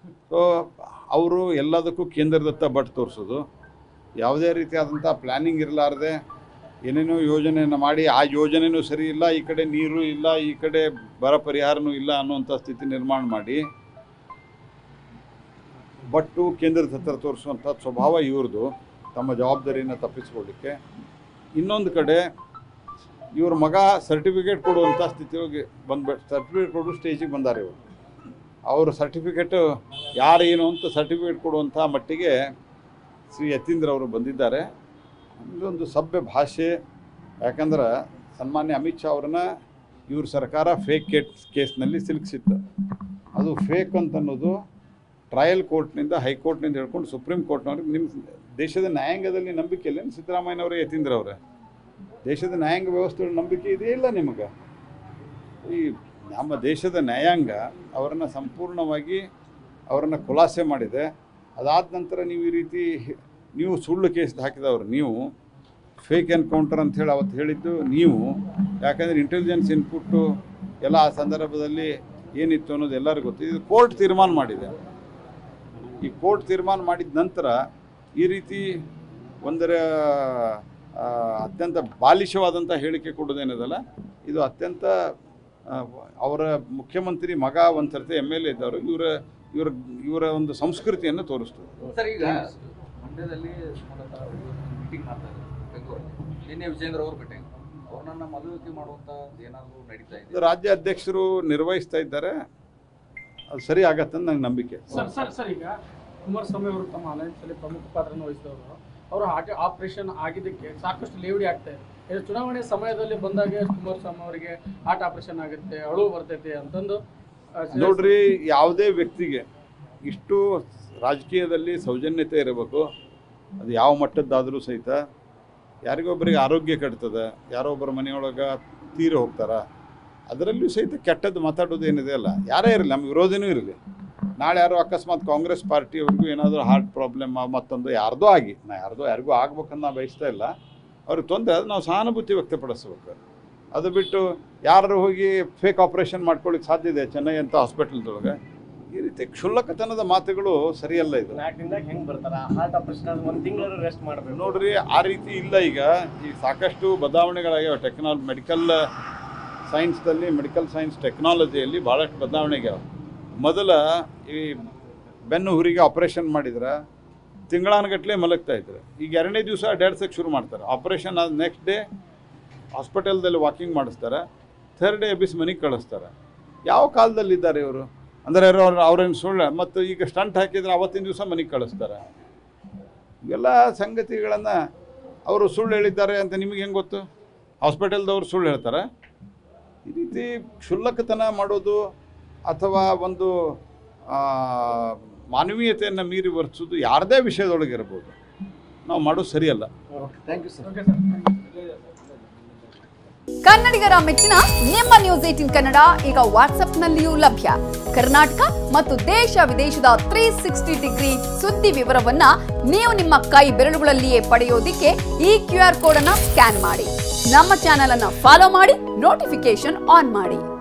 So ಅವರು ಎಲ್ಲದಕ್ಕೂ ಕೇಂದ್ರದತ್ತ but ತೋರಿಸೋದು, ಯಾವುದೇ ರೀತಿಯಾದಂಥ ಪ್ಲ್ಯಾನಿಂಗ್ ಇರಲಾರ್ದೆ ಏನೇನೋ ಯೋಜನೆಯನ್ನು ಮಾಡಿ ಆ ಯೋಜನೆಯೂ ಸರಿ ಇಲ್ಲ, ಈ ಕಡೆ ನೀರು ಇಲ್ಲ, ಈ ಕಡೆ ಬರ ಪರಿಹಾರನೂ ಇಲ್ಲ ಅನ್ನುವಂಥ ಸ್ಥಿತಿ ನಿರ್ಮಾಣ ಮಾಡಿ ಬಟ್ಟು ಕೇಂದ್ರದ ಹತ್ತಿರ ತೋರಿಸುವಂಥ ಸ್ವಭಾವ ಇವ್ರದ್ದು, ತಮ್ಮ ಜವಾಬ್ದಾರಿಯನ್ನು ತಪ್ಪಿಸ್ಕೊಳ್ಳಿಕ್ಕೆ. ಇನ್ನೊಂದು ಕಡೆ ಇವ್ರ ಮಗ ಸರ್ಟಿಫಿಕೇಟ್ ಕೊಡುವಂಥ ಸ್ಥಿತಿಗೆ ಸರ್ಟಿಫಿಕೇಟ್ ಕೊಡೋ ಸ್ಟೇಜಿಗೆ ಬಂದಾರೆ ಇವರು. ಅವರು ಸರ್ಟಿಫಿಕೇಟು ಯಾರೇನು ಅಂತ ಸರ್ಟಿಫಿಕೇಟ್ ಕೊಡುವಂಥ ಮಟ್ಟಿಗೆ ಶ್ರೀ ಯತೀಂದ್ರ ಅವರು ಬಂದಿದ್ದಾರೆ. ಇದೊಂದು ಸಭ್ಯ ಭಾಷೆ. ಯಾಕಂದ್ರೆ ಸನ್ಮಾನ್ಯ ಅಮಿತ್ ಶಾ ಅವ್ರನ್ನ ಇವ್ರ ಸರ್ಕಾರ ಫೇಕ್ ಕೇಸ್ನಲ್ಲಿ ಸಿಲುಕಿಸಿತ್ತು. ಅದು ಫೇಕ್ ಅಂತ ಅನ್ನೋದು ಟ್ರಯಲ್ ಕೋರ್ಟ್ನಿಂದ ಹೈಕೋರ್ಟ್ನಿಂದ ಹೇಳ್ಕೊಂಡು ಸುಪ್ರೀಂ ಕೋರ್ಟ್ನವ್ರಿಗೆ ನಿಮ್ಮ ದೇಶದ ನ್ಯಾಯಾಂಗದಲ್ಲಿ ನಂಬಿಕೆ ಇಲ್ಲ ಸಿದ್ದರಾಮಯ್ಯನವರೇ ಯತೀಂದ್ರ ಅವರೇ? ದೇಶದ ನ್ಯಾಯಾಂಗ ವ್ಯವಸ್ಥೆ ನಂಬಿಕೆ ಇದೆಯೇ ಇಲ್ಲ ನಿಮಗೆ? ಈ ನಮ್ಮ ದೇಶದ ನ್ಯಾಯಾಂಗ ಅವರನ್ನು ಸಂಪೂರ್ಣವಾಗಿ ಅವರನ್ನು ಖುಲಾಸೆ ಮಾಡಿದೆ. ಅದಾದ ನಂತರ ನೀವು ಈ ರೀತಿ ನೀವು ಸುಳ್ಳು ಕೇಸ್ ಹಾಕಿದವರು, ನೀವು ಫೇಕ್ ಎನ್ಕೌಂಟರ್ ಅಂಥೇಳಿ ಅವತ್ತು ಹೇಳಿದ್ದು ನೀವು. ಯಾಕಂದರೆ ಇಂಟೆಲಿಜೆನ್ಸ್ ಇನ್ಪುಟ್ಟು ಎಲ್ಲ ಆ ಸಂದರ್ಭದಲ್ಲಿ ಏನಿತ್ತು ಅನ್ನೋದು ಎಲ್ಲರಿಗೂ ಗೊತ್ತು. ಇದು ಕೋರ್ಟ್ ತೀರ್ಮಾನ ಮಾಡಿದೆ. ಈ ಕೋರ್ಟ್ ತೀರ್ಮಾನ ಮಾಡಿದ ನಂತರ ಈ ರೀತಿ ಒಂದರ ಅತ್ಯಂತ ಬಾಲಿಶವಾದಂಥ ಹೇಳಿಕೆ ಕೊಡೋದೇನದಲ್ಲ, ಇದು ಅತ್ಯಂತ ಅವರ ಮುಖ್ಯಮಂತ್ರಿ ಮಗ ಒಂದು ಸರ್ತಿ MLA ಇದ್ದವರು, ಇವರ ಒಂದು ಸಂಸ್ಕೃತಿಯನ್ನು ತೋರಿಸ್ತದೆ. ಸರ್, ಈಗ ಮಂಡ್ಯದಲ್ಲಿ ಮೀಟಿಂಗ್ ಮಾಡ್ತಾ ಇದ್ದಾರೆ ಬೆಂಗಳೂರಲ್ಲಿ, ನಿನ್ನೆ ವಿಜೇಂದ್ರ ಅವರು ಭೇಟಿ, ಅವ್ರನ್ನ ಮದುವೆ ಮಾಡುವಂಥದ್ದು ಏನಾದರೂ ನಡೀತಾ ಇದೆ? ರಾಜ್ಯ ಅಧ್ಯಕ್ಷರು ನಿರ್ವಹಿಸ್ತಾ ಇದ್ದಾರೆ, ಅದು ಸರಿ ಆಗತ್ತಂತ ನಂಗೆ ನಂಬಿಕೆ. ಸರ್ ಈಗ ಕುಮಾರಸ್ವಾಮಿ ಅವರು ತಮ್ಮ ಅಲಯನ್ಸಲ್ಲಿ ಪ್ರಮುಖ ಪಾತ್ರವನ್ನು ವಹಿಸಿದವರು, ಅವರು ಆಪರೇಷನ್ ಆಗಿದ್ದಕ್ಕೆ ಸಾಕಷ್ಟು ಲೇವಡಿ ಆಗ್ತಾ ಇದೆ. ಚುನಾವಣೆ ಸಮಯದಲ್ಲಿ ಬಂದಾಗ ಕುಮಾರಸ್ವಾಮಿ ಅವರಿಗೆ ಹಾರ್ಟ್ ಆಪರೇಷನ್ ಆಗುತ್ತೆ, ಅಳು ಬರ್ತೈತೆ ಅಂತಂದು. ನೋಡ್ರಿ, ಯಾವುದೇ ವ್ಯಕ್ತಿಗೆ ಇಷ್ಟು ರಾಜಕೀಯದಲ್ಲಿ ಸೌಜನ್ಯತೆ ಇರಬೇಕು. ಅದು ಯಾವ ಮಟ್ಟದ್ದಾದರೂ ಸಹಿತ ಯಾರಿಗೊಬ್ಬರಿಗೆ ಆರೋಗ್ಯ ಕೆಡ್ತದೆ, ಯಾರೊಬ್ಬರ ಮನೆಯೊಳಗೆ ತೀರಿ ಹೋಗ್ತಾರೆ, ಅದರಲ್ಲೂ ಸಹಿತ ಕೆಟ್ಟದ್ದು ಮಾತಾಡೋದು ಏನಿದೆ ಅಲ್ಲ, ಯಾರೇ ಇರಲಿ, ನಮ್ಮ ವಿರೋಧಿನೂ ಇರಲಿ, ನಾಳೆ ಯಾರೋ ಅಕಸ್ಮಾತ್ ಕಾಂಗ್ರೆಸ್ ಪಾರ್ಟಿಯವ್ರಿಗೂ ಏನಾದರೂ ಹಾರ್ಟ್ ಪ್ರಾಬ್ಲಮ್ ಮತ್ತೊಂದು ಯಾರ್ದೋ ಆಗಿ, ಯಾರಿಗೂ ಆಗ್ಬೇಕಂತ ನಾವು ಬಯಸ್ತಾ ಇಲ್ಲ, ಅವ್ರಿಗೆ ತೊಂದರೆ, ಅದು ನಾವು ಸಹಾನುಭೂತಿ ವ್ಯಕ್ತಪಡಿಸ್ಬೇಕು. ಅದು ಬಿಟ್ಟು ಯಾರು ಹೋಗಿ ಫೇಕ್ ಆಪ್ರೇಷನ್ ಮಾಡ್ಕೊಳ್ಳಿಕ್ಕೆ ಸಾಧ್ಯ ಇದೆ ಚೆನ್ನೈ ಅಂತ ಹಾಸ್ಪಿಟಲ್ದೊಳಗೆ? ಈ ರೀತಿ ಕ್ಷುಲ್ಲಕತನದ ಮಾತುಗಳು ಸರಿಯಲ್ಲ. ಇದು ಹೆಂಗೆ ಬರ್ತಾರ ಹಾರ್ಟ್ ಆಪರೇಷನ್ ಒಂದು ತಿಂಗಳು ರೆಸ್ಟ್ ಮಾಡಬೇಕು ನೋಡ್ರಿ, ಆ ರೀತಿ ಇಲ್ಲ. ಈಗ ಸಾಕಷ್ಟು ಬದಲಾವಣೆಗಳಾಗ್ಯಾವ ಮೆಡಿಕಲ್ ಸೈನ್ಸ್ದಲ್ಲಿ, ಮೆಡಿಕಲ್ ಸೈನ್ಸ್ ಟೆಕ್ನಾಲಜಿಯಲ್ಲಿ ಭಾಳಷ್ಟು ಬದಲಾವಣೆಗ್ಯಾವ. ಮೊದಲ ಈ ಬೆನ್ನು ಹುರಿಗೆ ಆಪ್ರೇಷನ್ ಮಾಡಿದ್ರೆ ತಿಂಗಳಾನುಗಟ್ಟಲೆ ಮಲಗ್ತಾ ಇದ್ರು. ಈಗ 2ನೇ ದಿವಸ ಅಡ್ಡಾಡ್ಸೋಕ್ಕೆ ಶುರು ಮಾಡ್ತಾರೆ. ಆಪ್ರೇಷನ್ ಆದ ನೆಕ್ಸ್ಟ್ ಡೇ ಹಾಸ್ಪಿಟಲ್ದಲ್ಲಿ ವಾಕಿಂಗ್ ಮಾಡಿಸ್ತಾರೆ, 3rd ಡೇ ಎಬ್ಬಿಸಿ ಮನೆಗೆ ಕಳಿಸ್ತಾರೆ. ಯಾವ ಕಾಲದಲ್ಲಿದ್ದಾರೆ ಇವರು? ಅಂದರೆ ಅವ್ರೇನು ಸುಳ್ಳು? ಮತ್ತು ಈಗ ಸ್ಟಂಟ್ ಹಾಕಿದ್ರೆ ಅವತ್ತಿನ ದಿವಸ ಮನೆಗೆ ಕಳಿಸ್ತಾರೆ. ಇವೆಲ್ಲ ಸಂಗತಿಗಳನ್ನು ಅವರು ಸುಳ್ಳು ಹೇಳಿದ್ದಾರೆ ಅಂತ ನಿಮಗೆ ಹೆಂಗೆ ಗೊತ್ತು? ಹಾಸ್ಪಿಟಲ್ದವ್ರು ಸುಳ್ಳು ಹೇಳ್ತಾರೆ? ಈ ರೀತಿ ಕ್ಷುಲ್ಲಕತನ ಮಾಡೋದು ಅಥವಾ ಒಂದು ಮಾನವೀಯತೆಯನ್ನು ಮೀರಿ ವರ್ತಿಸೋದು ಯಾರದೇ ವಿಷಯದೊಳಗಿರ್ಬೋದು, ನಾವು ಮಾಡೋದು ಸರಿಯಲ್ಲ. Thank you sir. ಕನ್ನಡಿಗರ ಮೆಚ್ಚಿನ ನಿಮ್ಮ ನ್ಯೂಸ್ 18 ಕನ್ನಡ ಈಗ ವಾಟ್ಸ್ಆಪ್ನಲ್ಲಿಯೂ ಲಭ್ಯ. ಕರ್ನಾಟಕ ಮತ್ತು ದೇಶ ವಿದೇಶದ 360 ಡಿಗ್ರಿ ಸುದ್ದಿ ವಿವರವನ್ನ ನೀವು ನಿಮ್ಮ ಕೈ ಬೆರಳುಗಳಲ್ಲಿಯೇ ಪಡೆಯೋದಿಕ್ಕೆ ಈ QR ಕೋಡ್ ಅನ್ನು ಸ್ಕ್ಯಾನ್ ಮಾಡಿ. ನಮ್ಮ ಚಾನೆಲ್ ಅನ್ನು ಫಾಲೋ ಮಾಡಿ, ನೋಟಿಫಿಕೇಶನ್ ಆನ್ ಮಾಡಿ.